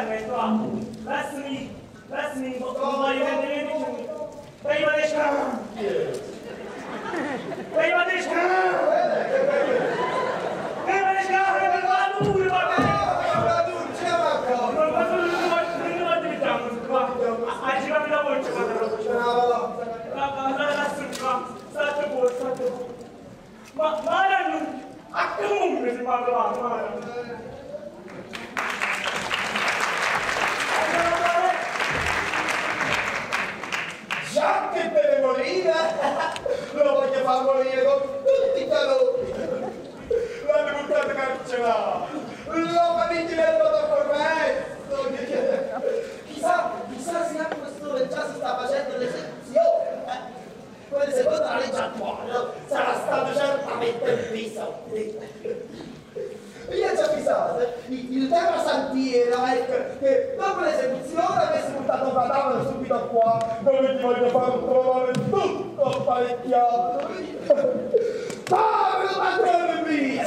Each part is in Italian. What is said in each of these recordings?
Già che deve morire, lo voglio far morire con tutti i calori. L'hanno buttato carcerato, l'ho finito nel modo corretto. Chissà se anche quest'ora già si sta facendo l'esecuzione. Quelle secondo la legge attuale sarà stato certamente un bisogno. Io ci avvisate, il tema santiera è che dopo l'esecuzione avessi buttato un cadavere subito qua, dove ti voglio far trovare tutto apparecchiato. Povero padrone mio!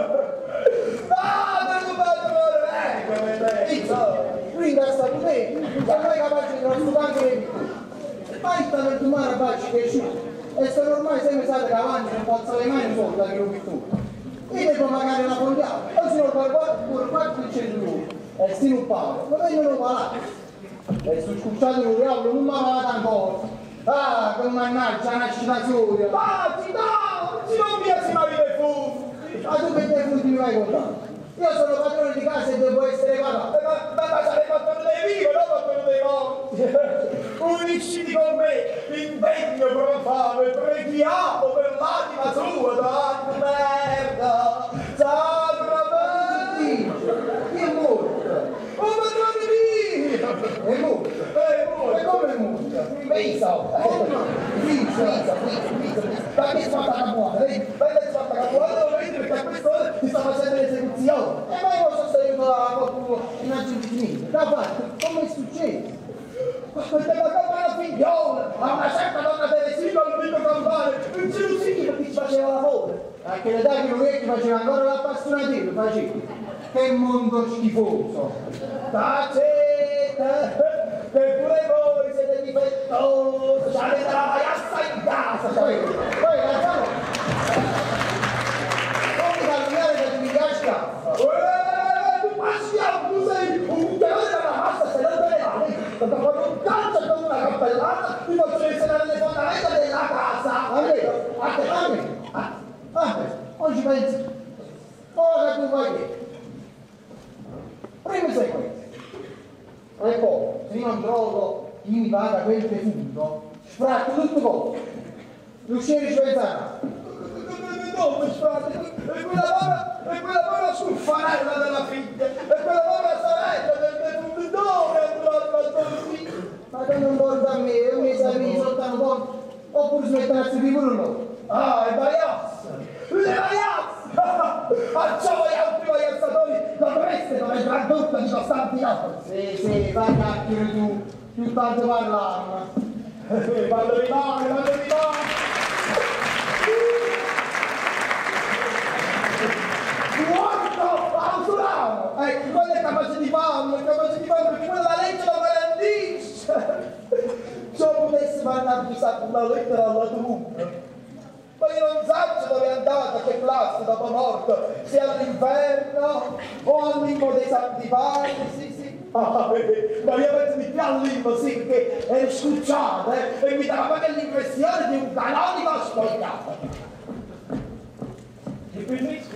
Povero padrone! Quindi sta pure, ormai capace di non stare le vite. Fai per il mare baci che ci e sono ormai 6 mesi che avanti non posso le mani sotto da che lo pittura. Io devo magari una fondiata, o se no per 400 euro e sviluppare, ma vengono uguali. E sto scucciato un diavolo, non mi ha parlato ancora. Ah, che mannaggia, una citazione. Ah, ci non mi si marito fu. Ma tu che te fu mi vai contare? Io sono padrone di casa e devo essere pagato. Ma sarei padrone dei vivi, non padrone dei morti. Unisciti con me, impegno profano e preghiamo per l'anima sua, tanta merda. Sacra Dio è morto. Oh, padrone mio! È morto. E come è morto? Pisa. Ma che si fa la buona? Vai si fa la buona, lo vedi perché a quest'ora ti sta facendo l'esecuzione. E mai non sono stato da qualcuno in aggiungimento. Da parte, come è successo? Questa è la figliola, a una certa donna Teresina non dico campare, non c'è un sito che ci faceva lavoro. Anche le dai che non è che faceva ancora l'appassionativo, faceva. Che mondo schifoso! Tacete! Che pure voi siete difettosi! Avete la maiassa in casa! Poi lasciamo! Non mi cambiare per pigliare scaffa! Ma schiaffo, tu sei un chiamare dalla massa, se non te ne vale! Perché quando un calcio con una cappellata ti faccio insegnare le fondamenta della casa! A me! Oggi pensi! Ora tu vai! Primo sequenza. E poi, se io non trovo chi mi paga quel defunto, sfratto tutto poco. L'usciere ci penserà. Come sfratto? E quella povera scuffarella della figlia, e quella povera sorella del defunto, dove andrà il bastone? Ma che non guarda a me, io mi sa mi soltanto un po', oppure smettersi di pure loro. Ah, è baiazza! Le baiazze! A ciò gli altri baiazzatori dovreste dover tradurre di costanti altri. Sì, vai cacchio tu, più tanto parlare. Vallo di mano! Guarda, autolamo! Ecco, quello è capace di farlo, perché quella la legge lo garantisce. Se io potessi mandare una lettera alla tua, ma io non so dove è andata, a che classe dopo morto, se all'inferno o al limbo dei santi padri, sì. Ma io penso di più al limbo, sì, perché ero scucciato, e mi dava proprio l'impressione di un canonico spogliato. Di bellezza?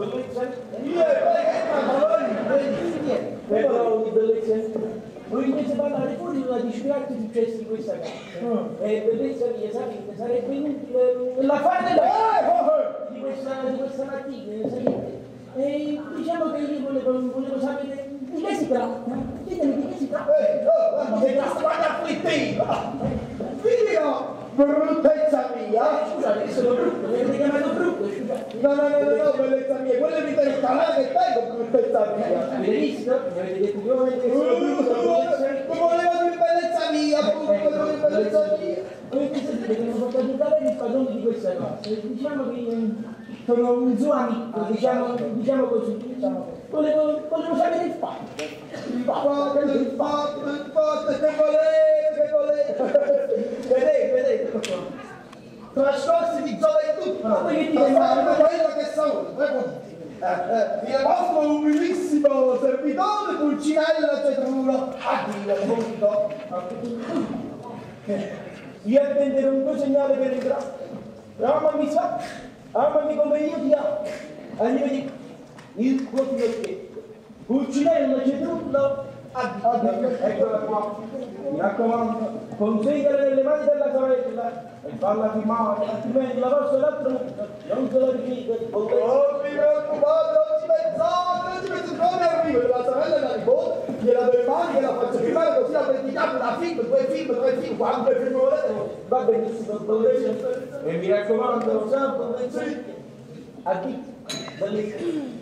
Però di bellezza? Voi invece parlare fuori di una disgrazia successa in questa casa. Bellezza mia, sapete, sarebbe inutile la fare di questa mattina, sapete? E diciamo che io volevo sapere di che si tratta. Ditemi di che si tratta. Ma sei questa afflittiva! Figlio! Bruttezza mia! Scusate, che sono brutto, mi avete chiamato brutto, scusate. No, bellezza mia, quello è il canale che tengo, bruttezza mia! Avete visto? Mi avete detto nuovamente che sono brutto, volevo dire bellezza mia, volevo dire bellezza mia! Avete sentito che non posso aiutare gli spadoni di questa cosa. Diciamo che sono un suo amico, diciamo così. Volevo sapere il fatto. Il fatto, che volete? Vedete. Trascorsi di gioventù, quello che sono. Il vostro umilissimo servitore, Pulcinella Cetrulo, addio, punto. Io attenderò un tuo segnale per il grasso. Amami come io ti amo. Arrivederci. Il tuo figliocchetto. Pulcinella Cetrulo, addio. Eccola qua. Mi raccomando, consegnala nelle mani della sorella e falla firmare, altrimenti la vostra l'altro non se la ripete. Non mi preoccupate, non ci pensate come arrivo della sorella e la nipote, gliela do in mano, gliela faccio firmare così la prendiamo da film, due film, quanto film volete? Va benissimo, e mi raccomando, santo, addio, bellissimo.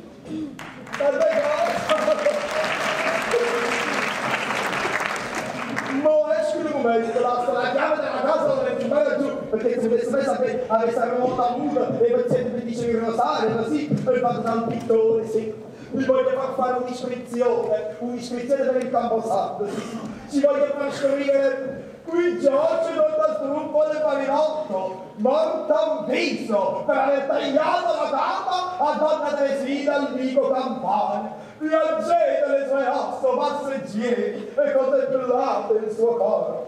No, esci un momento, la chiave della casa la devi firmare giù, perché se avessi messo avesse molta multa e poi sempre mi dicevi il rosario, così, poi fatto dal pittore, sì. Mi voglio fare un'iscrizione per il Camposanto, sì. Ci voglio far scoprire qui Giorgio non da strumpo del Marinotto, morta un viso per aver tagliato la gamba a donna Teresina al vico campane. Piangete le sue ossa, passeggeri, e contemplate il suo coro.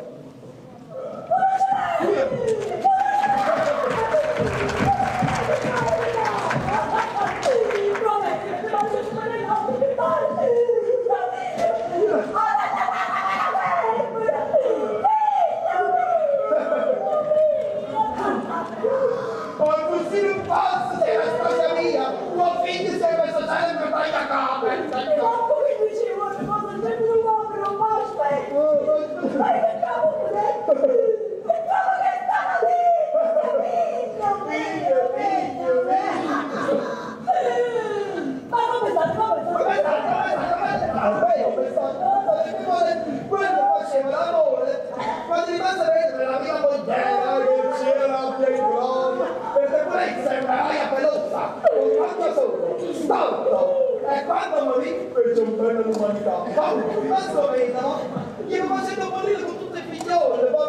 E quando morì fece un bel all'umanità. Questo vedono, gli facendo morire con tutte le figliole, poi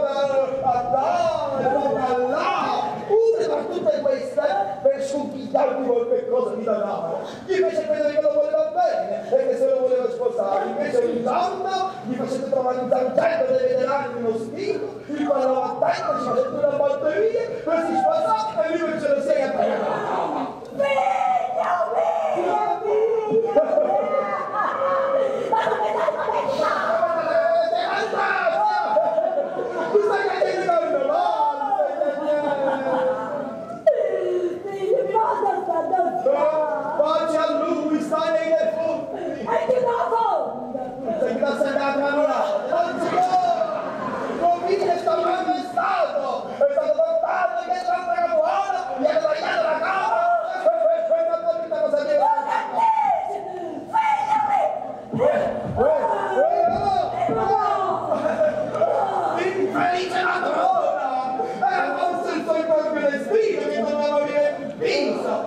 a là, una tra tutte queste per sconfigliarmi qualche cosa di danaro. Gli fece credere che lo voleva bene e che se lo voleva sposare. Invece un giorno gli facete trovare un tangente dei veterani di uno spino, il quale lo attento, ci facete una batteria, poi si sposò e lui invece lo si è attagliato alla cama. Pace a lui, stai nei defunti! E che da fonda! Sei da sedere a lavorare! Non si può! Convince sto grande è stato portato che c'è una buona, gli ha tagliato la cama! E non capita cosa dire! Infelice ladrona! Era forse il suo improprio destino che doveva morire in viso!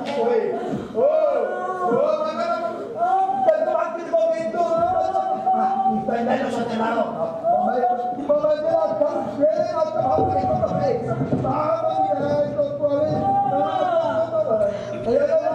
Il pennello c'è della roba! Ma